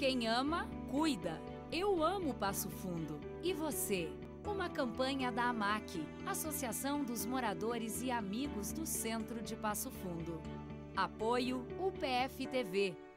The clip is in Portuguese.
Quem ama, cuida. Eu amo Passo Fundo. E você? Uma campanha da AMAC, Associação dos Moradores e Amigos do Centro de Passo Fundo. Apoio UPF TV.